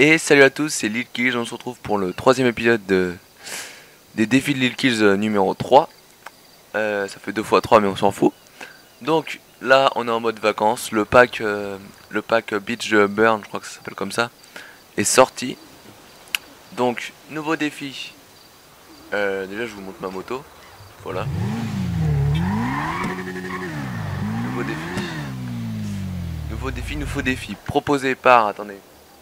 Et salut à tous, c'est Lil Kills, on se retrouve pour le troisième épisode des défis de Lil Kills numéro 3. Ça fait 2 x 3 mais on s'en fout. Donc là on est en mode vacances, le pack Beach Burn, je crois que ça s'appelle comme ça, est sorti. Donc nouveau défi, déjà je vous montre ma moto, voilà. Nouveau défi, proposé par, attendez,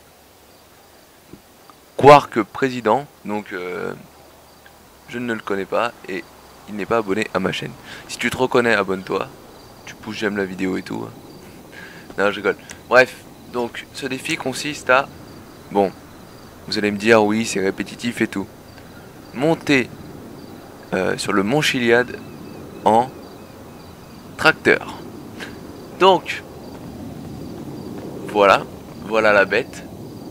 Quark Président, donc je ne le connais pas et il n'est pas abonné à ma chaîne. Si tu te reconnais, abonne-toi, tu pousses j'aime la vidéo et tout. Non, je rigole. Bref, donc ce défi consiste à, bon, vous allez me dire oui c'est répétitif et tout, monter sur le mont Chiliad en tracteur. Donc voilà la bête.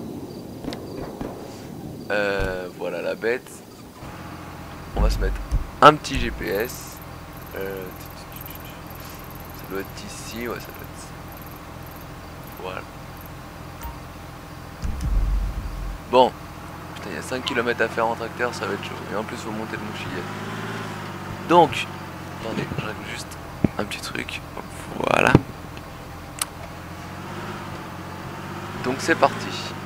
Voilà la bête. On va se mettre un petit GPS. Ça doit être ici, ouais, ça doit être. Voilà. Bon, putain, il y a 5 km à faire en tracteur, ça va être chaud. Et en plus, faut monter le mont Chiliad. Donc, attendez, je règle juste un petit truc. Voilà. Donc, c'est parti.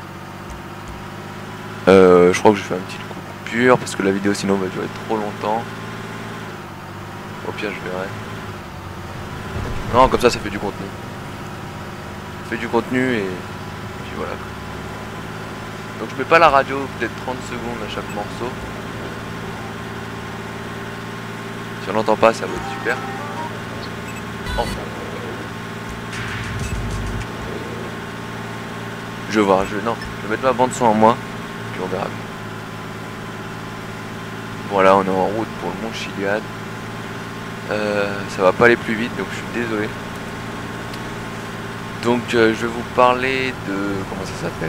Je crois que je fais un petit coup de coupure parce que la vidéo sinon va durer trop longtemps. Au pire, je verrai. Non, comme ça fait du contenu. Ça fait du contenu et puis voilà. Donc je mets pas la radio, peut-être 30 secondes à chaque morceau. Si on l'entend pas, ça va être super. Enfin. Je vais voir, non, je vais mettre ma bande son en moi, puis on verra. Voilà, on est en route pour le mont Chiliad. Ça va pas aller plus vite, donc je suis désolé. Donc je vais vous parler de... comment ça s'appelle,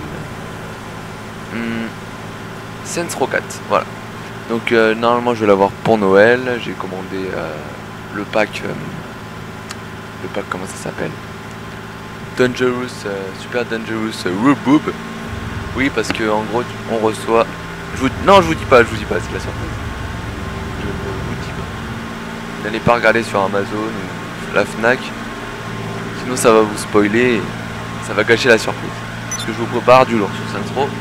Saints Row 4, voilà. Donc normalement je vais l'avoir pour Noël. J'ai commandé le pack comment ça s'appelle, Dangerous, Super Dangerous Ruboob. Oui, parce que en gros on reçoit... Non, je vous dis pas, c'est la surprise. Je ne vous dis pas. N'allez pas regarder sur Amazon ou la Fnac, sinon ça va vous spoiler et ça va gâcher la surprise. Parce que je vous prépare du lourd sur Saints Row.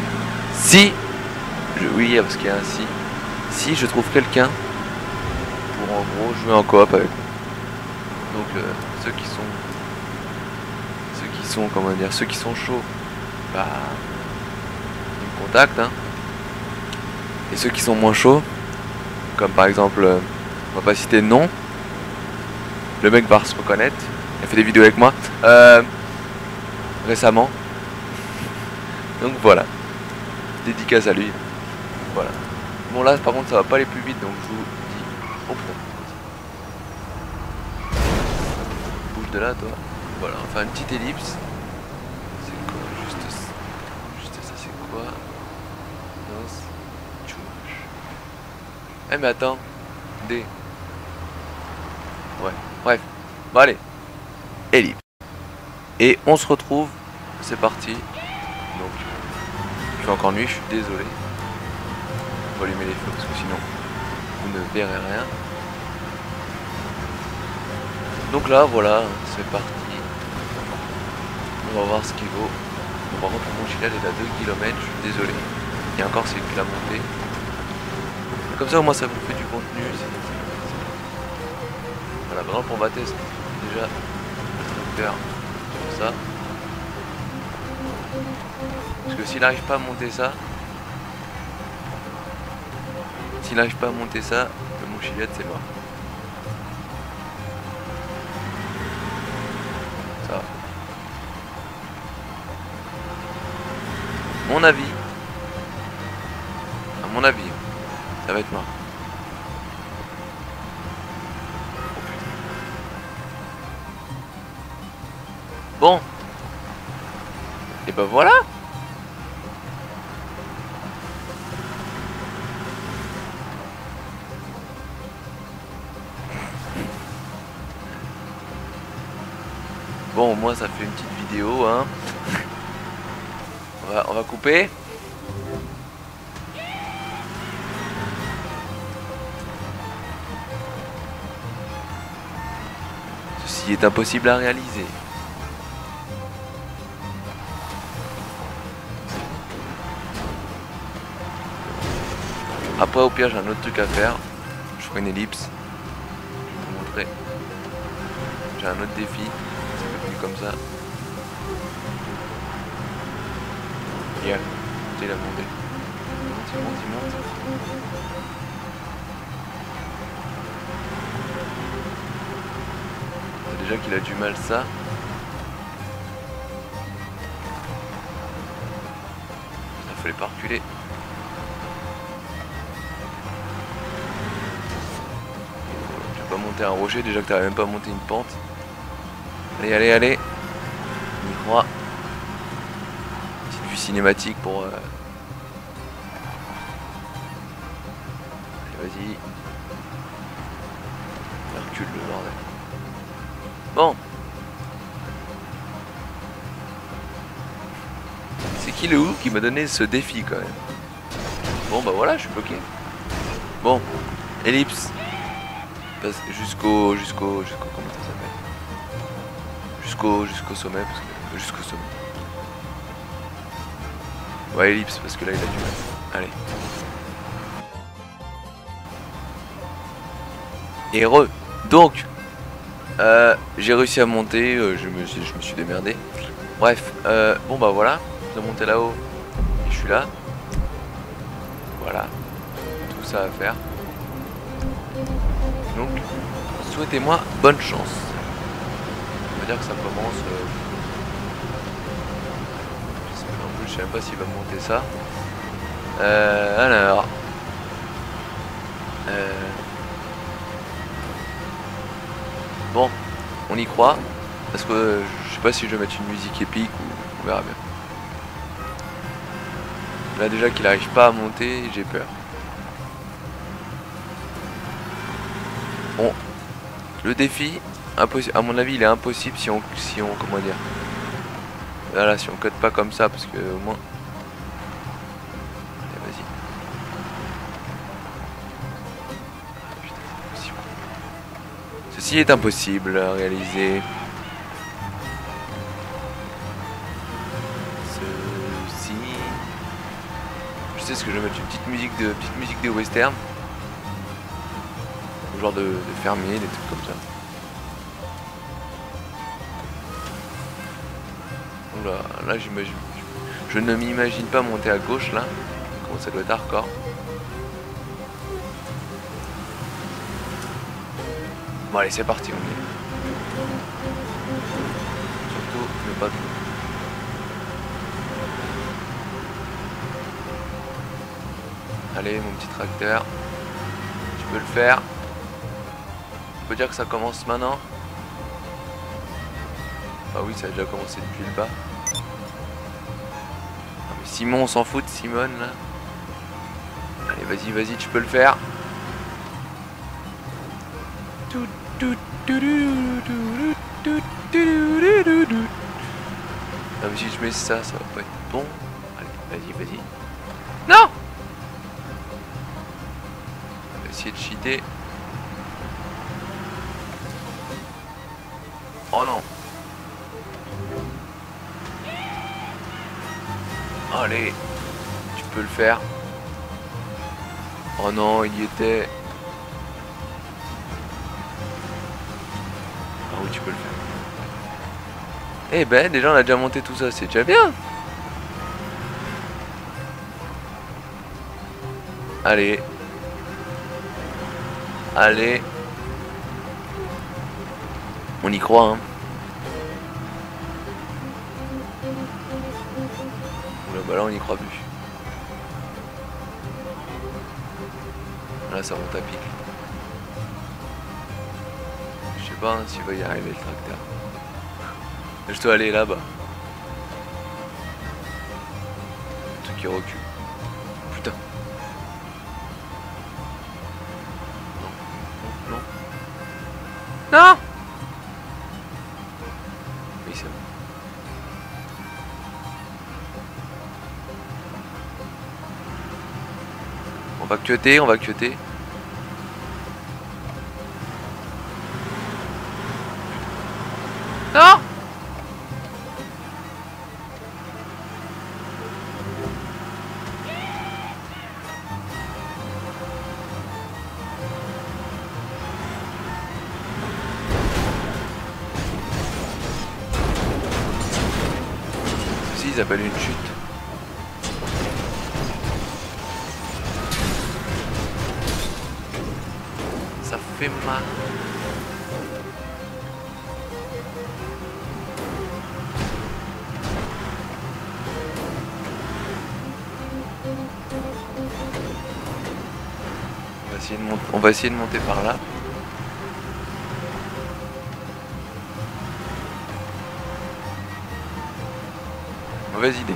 Oui, parce qu'il y a un si. Si je trouve quelqu'un pour en gros jouer en coop avec moi. Donc ceux qui sont chauds, bah ils me contactent, hein. Et ceux qui sont moins chauds, comme par exemple, on va pas citer de nom, le mec va se reconnaître, il a fait des vidéos avec moi récemment. Donc voilà, dédicace à lui. Voilà. Bon là par contre ça va pas aller plus vite, donc je vous dis au pro. Bouge de là toi. Voilà, on va faire une petite ellipse. C'est quoi juste ça, c'est quoi? Eh mais attends. D. Ouais, bref. Bon allez. Ellipse. Et on se retrouve. C'est parti. Donc il fait encore nuit, je suis désolé. On va allumer les feux parce que sinon vous ne verrez rien. Donc là voilà, c'est parti. On va voir ce qu'il vaut. Bon, par contre le mont Chiliad est à 2 km, je suis désolé. Et encore c'est que la montée. Comme ça au moins ça vous fait du contenu. Voilà, par exemple on va tester déjà le tracteur sur ça. Parce que s'il n'arrive pas à monter ça, le mont Chiliad c'est mort. Ça va. À mon avis, ça va être mort. Oh, putain. Bon. Et ben voilà. Bon, au moins ça fait une petite vidéo, hein. On va couper. Ceci est impossible à réaliser. Après au pire j'ai un autre truc à faire. Je ferai une ellipse. Je vais vous montrer. J'ai un autre défi. Ça fait plus comme ça. Yeah. Il a monté. Il monte. Déjà qu'il a du mal ça. Il fallait pas reculer. Je vais pas monter un rocher, déjà que t'avais même pas monté une pente. Allez. On y croit. Petite vue cinématique pour... Allez, vas-y. Il recule le bordel. Bon. C'est qui le ou qui m'a donné ce défi quand même? Bon bah voilà, je suis bloqué. Bon, ellipse. Jusqu'au comment ça s'appelle? Jusqu'au sommet parce que jusqu'au sommet. Ouais, ellipse parce que là il a du mal. Allez. Et donc j'ai réussi à monter, je me suis démerdé. Bref, bon bah voilà, je vais monter là-haut et je suis là. Voilà, tout ça à faire. Donc, souhaitez-moi bonne chance. Ça veut dire que ça commence. Je sais même pas s'il va monter ça. Alors. Bon, on y croit. Parce que je sais pas si je vais mettre une musique épique ou on verra bien. Là déjà qu'il arrive pas à monter, j'ai peur. Bon, le défi, à mon avis, il est impossible si on comment dire. Voilà, si on code pas comme ça, parce que au moins. Allez, vas-y. Ah, putain, c'est impossible. Ceci est impossible à réaliser. Ceci. Je sais ce que je vais mettre, une petite musique de western. Genre de fermier, des trucs comme ça. Oula, là j'imagine. Je ne m'imagine pas monter à gauche là. Comment ça doit être hardcore. Bon allez, c'est parti, on y est. Surtout, ne pas trop. Allez, mon petit tracteur. Tu peux le faire. On peut dire que ça commence maintenant. Ah oui, ça a déjà commencé depuis le bas. Ah, mais Simon, on s'en fout de Simone là. Allez, vas-y, tu peux le faire. Ah, mais si je mets ça, ça va pas être bon. Allez, vas-y. Non! On va essayer de cheater. Oh non! Allez, tu peux le faire. Oh non, il y était. Ah oui, tu peux le faire. Eh ben, déjà on a déjà monté tout ça, c'est déjà bien. Allez. On y croit, hein. Bah là on y croit plus. Là ça monte à pic. Je sais pas hein, s'il va y arriver le tracteur. Je dois aller là-bas. Le truc qui recule. Putain. Non. Non. Oui c'est bon. va cutter, on va cutter. Non! Ceci, ils appellent une chute. Ça fait mal. On va essayer de monter par là. Mauvaise idée.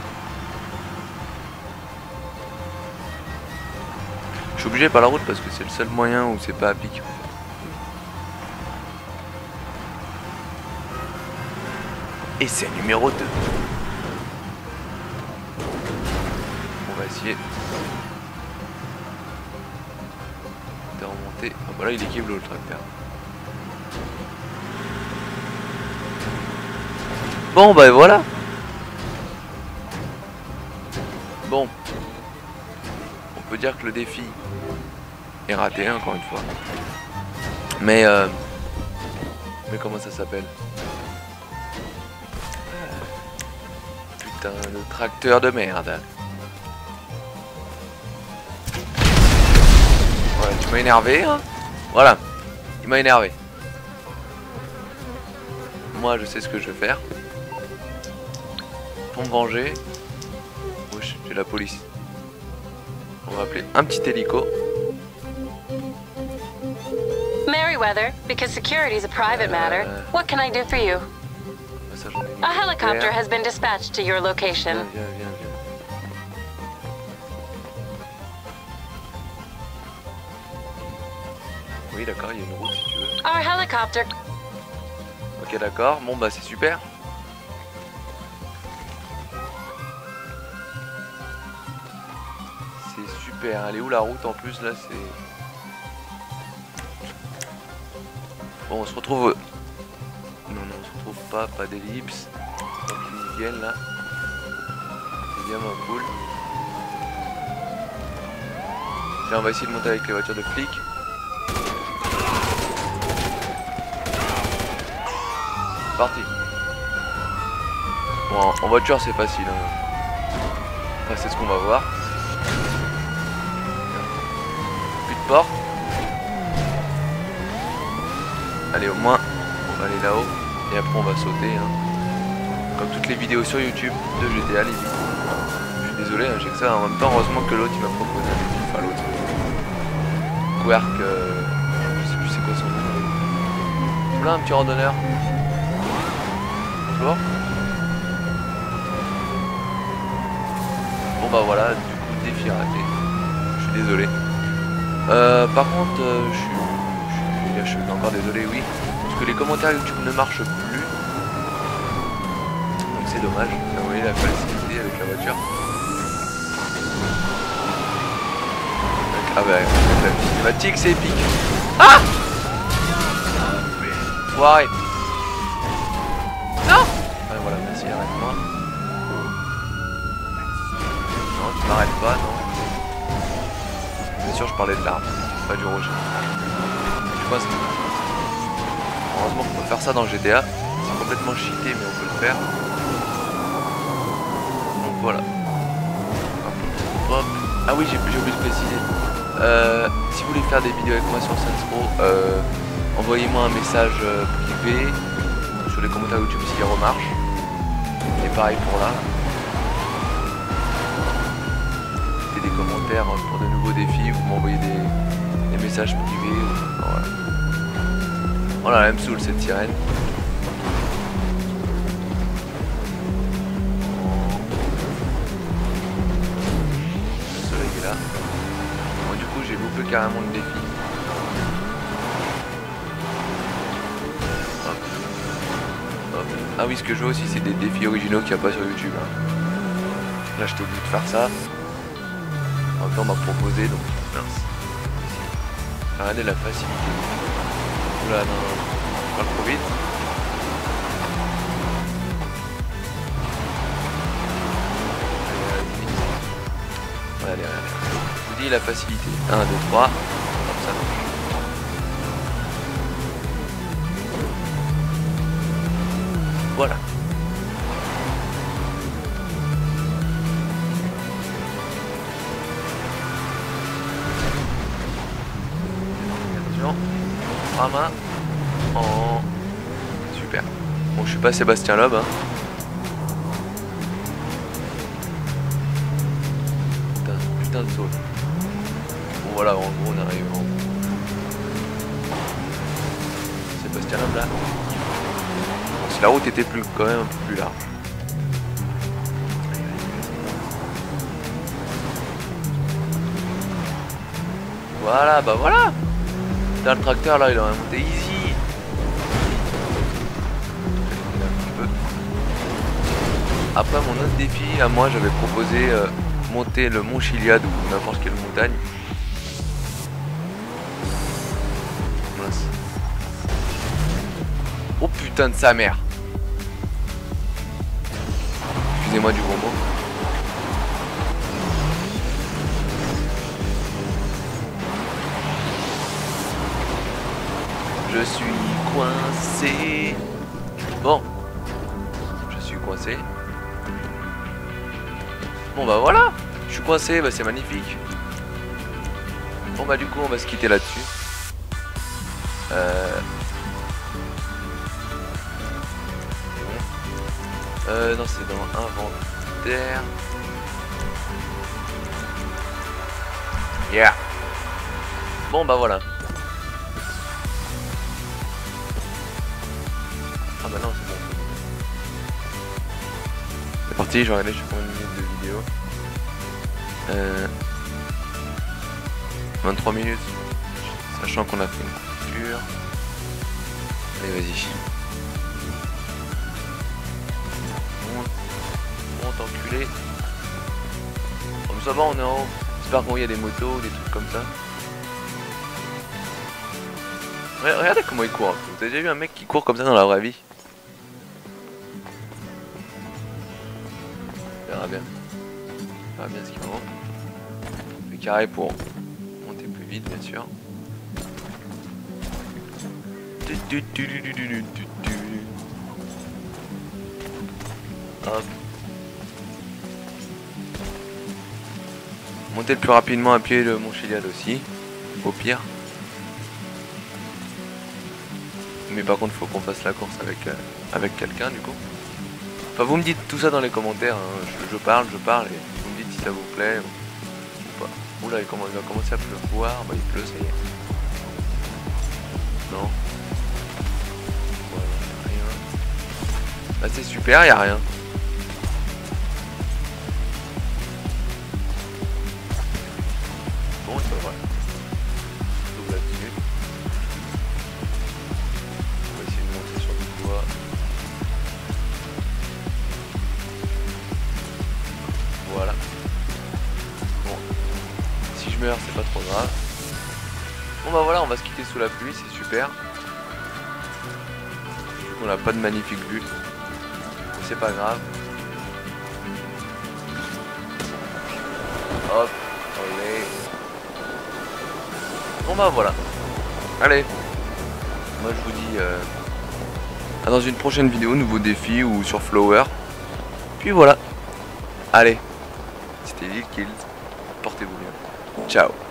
Je suis obligé par la route parce que c'est le seul moyen où c'est pas à pic. Et c'est numéro 2. On va essayer de remonter. Ah bah là il équipe le tracteur. Bon bah voilà. Bon. On peut dire que le défi est raté encore une fois. Mais comment ça s'appelle? Putain, le tracteur de merde. Ouais, tu m'as énervé, hein? Voilà, il m'a énervé. Moi, je sais ce que je vais faire. Pour me venger. Wesh, j'ai la police. On va appeler un petit hélico. Merryweather, because security is a private matter, what can I do for you? A helicopter has been dispatched to your location. Viens. Oui, d'accord, il y a une route si tu veux. Our helicopter. Ok, d'accord. Bon, bah c'est super. C'est super. Elle est où la route en plus là? C'est. Bon, on se retrouve. Non, on se retrouve pas d'ellipse. Donc ils viennent là. C'est bien moins cool. Tiens, on va essayer de monter avec les voitures de flics. Parti. Bon, en voiture c'est facile. Hein. Enfin, c'est ce qu'on va voir. Plus de porte. Allez, au moins, on va aller là-haut. Et après, on va sauter. Hein. Comme toutes les vidéos sur YouTube de GTA limite. Je suis désolé, hein, j'ai que ça. En même temps, heureusement que l'autre il m'a proposé. Enfin, l'autre. Quirk. Je sais plus c'est quoi son nom. Voilà un petit randonneur. Bonjour. Bon bah voilà, du coup défi raté. Je suis désolé. Par contre, je suis encore désolé, oui. Parce que les commentaires YouTube ne marchent plus. Donc c'est dommage. Vous voyez la facilité avec la voiture. Ah bah avec la cinématique c'est épique. Ah! Ouais. Non! Ouais, voilà, merci, arrête-moi. Non, tu m'arrêtes pas, non. Bien sûr, je parlais de l'arbre, pas du rouge. Tu vois, heureusement qu'on peut faire ça dans GTA. C'est complètement cheaté, mais on peut le faire. Donc voilà. Hop. Ah oui, j'ai oublié de préciser. Si vous voulez faire des vidéos avec moi sur Sensro, envoyez-moi un message privé sur les commentaires YouTube si les remarche. Et pareil pour là. Et des commentaires pour de nouveaux défis, vous m'envoyez des messages privés. Voilà. Voilà, elle me saoule cette sirène. Le soleil est là. Bon, du coup j'ai loupé carrément le défi. Ah oui, ce que je veux aussi, c'est des défis originaux qu'il n'y a pas sur YouTube. Hein. Là, j'étais obligé de faire ça. En même temps, on m'a proposé, donc Mince. Regardez la facilité. Oula, non, je parle trop vite. Allez, je vous dis la facilité. 1, 2, 3. Comme ça. Voilà. Attention. 3 mains. Oh. Super. Bon, je suis pas Sébastien Loeb, hein. Putain de saut. Bon voilà, en gros on arrive en... Sébastien Loeb là. Bon, si la route était plus quand même un peu plus large. Voilà, bah voilà. Là, le tracteur là il aurait monté easy. Un peu. Après mon autre défi, à moi j'avais proposé monter le mont Chiliad ou n'importe quelle montagne. Mince. Oh putain de sa mère. Excusez-moi du bonbon. Je suis coincé. Bon. Je suis coincé. Bon bah voilà. Je suis coincé, bah c'est magnifique. Bon bah du coup on va se quitter là-dessus. Non c'est dans inventaire. Yeah. Bon bah voilà. Ah bah non c'est bon. C'est parti, je vais regarder, je fais combien de minutes de vidéo. 23 minutes. Sachant qu'on a fait une coupure. Allez vas-y. Monte enculé. Comme ça va on est en haut. J'espère qu'il y a des motos, des trucs comme ça. Regardez comment il court. Vous avez déjà vu un mec qui court comme ça dans la vraie vie? On verra bien. On verra bien ce qu'il faut. Le carré pour monter plus vite bien sûr. Hop. Monter le plus rapidement à pied le mont Chiliad aussi, au pire. Mais par contre, faut qu'on fasse la course avec quelqu'un du coup. Enfin, vous me dites tout ça dans les commentaires. Hein. Je parle et vous me dites si ça vous plaît ou pas. Oula, il va commencer à pleuvoir. Bah, il pleut, ça y est. Non. Voilà, rien. Bah, c'est super, y a rien. Bon, c'est pas vrai. Je là-dessus. On va essayer de monter sur le toit. Voilà. Bon. Si je meurs, c'est pas trop grave. Bon bah voilà, on va se quitter sous la pluie, c'est super. On n'a pas de magnifique vue. Mais c'est pas grave. Hop, allez. Bon bah voilà. Allez. Moi je vous dis à dans une prochaine vidéo, nouveau défi ou sur Flower. Puis voilà. Allez. C'était Lil Kills. Portez-vous bien. Ciao.